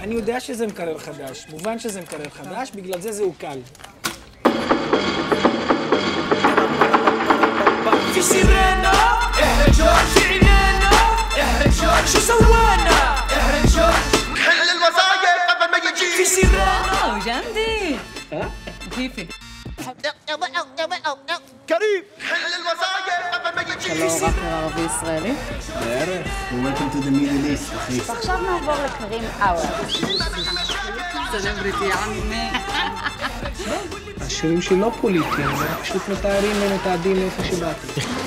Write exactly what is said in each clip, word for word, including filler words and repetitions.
אני יודע שזה מקרר חדש, מובן שזה מקרר חדש, בגלל זה זהו קל. في سيرنا احرج جورج في عينينا احرج جورج شو سوانا احرج جورج حل المصايب قبل ما يجي في سيرنا جندي ها كيفي كريم حل المصايب قبل ما يجي אתה לא רק ערבי ישראלי? בערך. Welcome to the Middle East, אחי. עכשיו נעבור לקרים אאואר. סלבריטי עמי. השירים שלי לא פוליטיים, הם פשוט מתארים ומתעדים לאיפה שבאתי.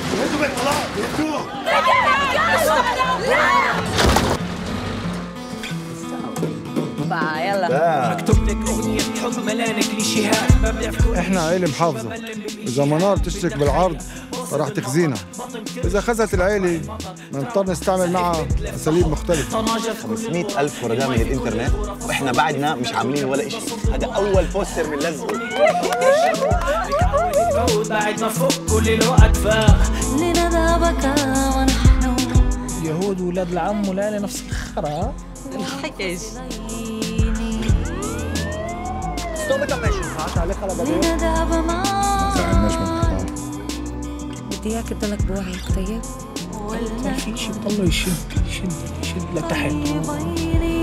احنا عيلة محافظة، إذا منار تشترك بالعرض فراح تخزينا، إذا خزت العيلة بنضطر نستعمل معها أساليب مختلفة. خمسمية ألف فرجاء من الإنترنت وإحنا بعدنا مش عاملين ولا إشي، هذا أول بوستر من لزقه. بعدنا فوق كل الوقت فاق لنذهبك ونحن يهود ولاد العم ولا نفس الخرا الحكيش صوبك ماشي هات عليك على بدو زعلناش من الحمار بدي اياك ادلك بوعيك طيب في شيء بضله يشد يشد يشد لتحت